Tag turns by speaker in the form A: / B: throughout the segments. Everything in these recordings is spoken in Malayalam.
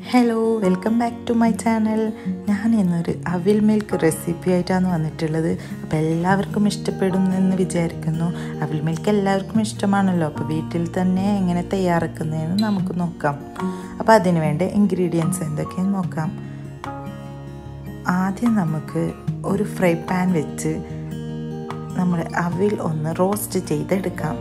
A: Hello, welcome back to my channel. ഞാൻ ഇന്നൊരു അവിൽ മിൽക്ക് റെസിപ്പി ആയിട്ടാണ് വന്നിട്ടുള്ളത്. അപ്പോൾ എല്ലാവർക്കും ഇഷ്ടപ്പെടുമെന്ന് വിചാരിക്കുന്നു. അവിൽ മിൽക്ക് എല്ലാവർക്കും ഇഷ്ടമാണല്ലോ. അപ്പോൾ വീട്ടിൽ തന്നെ എങ്ങനെ തയ്യാറാക്കുന്നതെന്ന് നമുക്ക് നോക്കാം. അപ്പോൾ അതിന് വേണ്ട ഇൻഗ്രീഡിയൻസ് എന്തൊക്കെയെന്ന് നോക്കാം. ആദ്യം നമുക്ക് ഒരു ഫ്രൈ പാൻ വെച്ച് നമ്മൾ അവിൽ ഒന്ന് റോസ്റ്റ് ചെയ്തെടുക്കാം.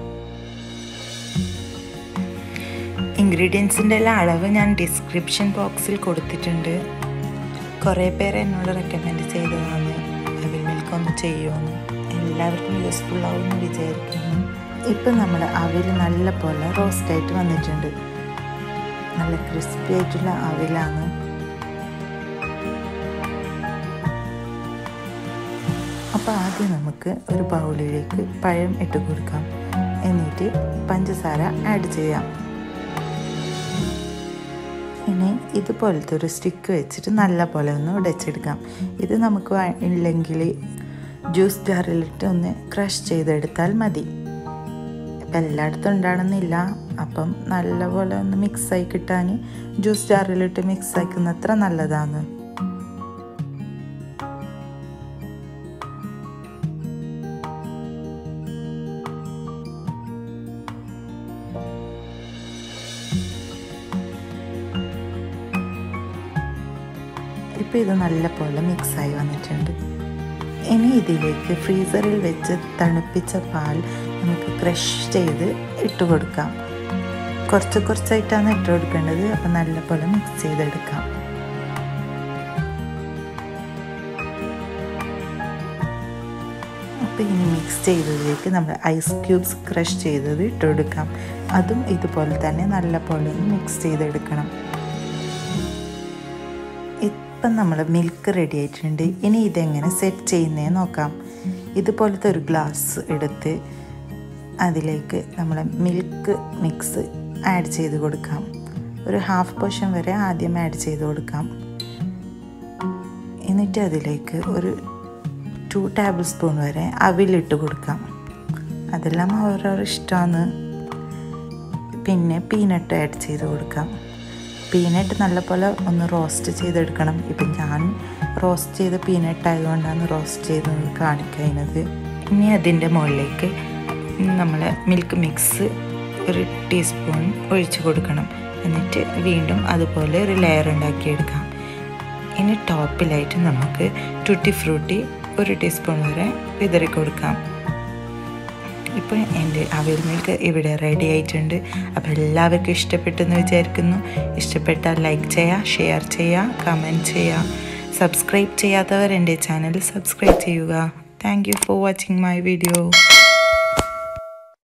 A: ഇൻഗ്രീഡിയൻസിൻ്റെ എല്ലാം അളവ് ഞാൻ ഡിസ്ക്രിപ്ഷൻ ബോക്സിൽ കൊടുത്തിട്ടുണ്ട്. കുറേ പേര് എന്നോട് റെക്കമെൻഡ് ചെയ്തതാണ് അവിൽ മിൽക്ക് ഒന്ന് ചെയ്യുമെന്ന്. എല്ലാവർക്കും യൂസ്ഫുൾ ആവുമെന്ന് വിചാരിക്കുന്നു. ഇപ്പം നമ്മുടെ അവിൽ നല്ല പോലെ റോസ്റ്റായിട്ട് വന്നിട്ടുണ്ട്. നല്ല ക്രിസ്പി ആയിട്ടുള്ള അവിലാണ്. അപ്പോൾ ആദ്യം നമുക്ക് ഒരു ബൗളിലേക്ക് പഴം ഇട്ട് കൊടുക്കാം. എന്നിട്ട് പഞ്ചസാര ആഡ് ചെയ്യാം. ഇനി ഇതുപോലത്തെ ഒരു സ്റ്റിക്ക് വെച്ചിട്ട് നല്ല പോലെ ഒന്ന് ഉടച്ചെടുക്കാം. ഇത് നമുക്ക് ഇല്ലെങ്കിൽ ജ്യൂസ് ജാറിലിട്ട് ഒന്ന് ക്രഷ് ചെയ്തെടുത്താൽ മതി. ഇപ്പം എല്ലായിടത്തും ഉണ്ടാകണമെന്നില്ല. അപ്പം നല്ല പോലെ ഒന്ന് മിക്സായി കിട്ടാൻ ജ്യൂസ് ജാറിലിട്ട് മിക്സ് ആക്കുന്നത്ര നല്ലതാണ്. ഇപ്പോൾ ഇത് നല്ല പോലെ മിക്സായി വന്നിട്ടുണ്ട്. ഇനി ഇതിലേക്ക് ഫ്രീസറിൽ വെച്ച് തണുപ്പിച്ച പാൽ നമുക്ക് ക്രഷ് ചെയ്ത് ഇട്ട് കൊടുക്കാം. കുറച്ച് കുറച്ചായിട്ടാണ് ഇട്ട് കൊടുക്കേണ്ടത്. അപ്പം നല്ല പോലെ മിക്സ് ചെയ്തെടുക്കാം. അപ്പോൾ ഇനി മിക്സ് ചെയ്തതിലേക്ക് നമ്മൾ ഐസ് ക്യൂബ്സ് ക്രഷ് ചെയ്തത് ഇട്ട് കൊടുക്കാം. അതും ഇതുപോലെ തന്നെ നല്ല പോലെ ഒന്ന് മിക്സ് ചെയ്തെടുക്കണം. ഇപ്പം നമ്മൾ മിൽക്ക് റെഡി ആയിട്ടുണ്ട്. ഇനി ഇതെങ്ങനെ സെറ്റ് ചെയ്യുന്നതെന്ന് നോക്കാം. ഇതുപോലത്തെ ഒരു ഗ്ലാസ് എടുത്ത് അതിലേക്ക് നമ്മൾ മിൽക്ക് മിക്സ് ആഡ് ചെയ്ത് കൊടുക്കാം. ഒരു ഹാഫ് പോർഷൻ വരെ ആദ്യം ആഡ് ചെയ്ത് കൊടുക്കാം. എന്നിട്ട് അതിലേക്ക് ഒരു 2 ടേബിൾ സ്പൂൺ വരെ അവിലിട്ട് കൊടുക്കാം. അതെല്ലാം ഓരോരോ ഇഷ്ടമാണ്. പിന്നെ പീനട്ട് ആഡ് ചെയ്ത് കൊടുക്കാം. പീനട്ട് നല്ലപോലെ ഒന്ന് റോസ്റ്റ് ചെയ്തെടുക്കണം. ഇപ്പം ഞാൻ റോസ്റ്റ് ചെയ്ത പീനട്ട് ആയതുകൊണ്ടാണ് റോസ്റ്റ് ചെയ്ത് കാണിക്കുന്നത്. ഇനി അതിൻ്റെ മുകളിലേക്ക് നമ്മൾ മിൽക്ക് മിക്സ് ഒരു ടീസ്പൂൺ ഒഴിച്ച് കൊടുക്കണം. എന്നിട്ട് വീണ്ടും അതുപോലെ ഒരു ലെയർ ഉണ്ടാക്കിയെടുക്കാം. ഇനി ടോപ്പിലായിട്ട് നമുക്ക് ടൂട്ടിഫ്രൂട്ടി ഒരു ടീസ്പൂൺ വരെ വിതറി കൊടുക്കാം. ഇപ്പോൾ എൻ്റെ അവിൽ മിൽക്ക് ഇവിടെ റെഡി ആയിട്ടുണ്ട്. അപ്പോൾ എല്ലാവർക്കും ഇഷ്ടപ്പെട്ടെന്ന് വിചാരിക്കുന്നു. ഇഷ്ടപ്പെട്ടാൽ ലൈക്ക് ചെയ്യുക, ഷെയർ ചെയ്യുക, കമൻറ്റ് ചെയ്യുക. സബ്സ്ക്രൈബ് ചെയ്യാത്തവർ എൻ്റെ ചാനൽ സബ്സ്ക്രൈബ് ചെയ്യുക. Thank you for watching my video.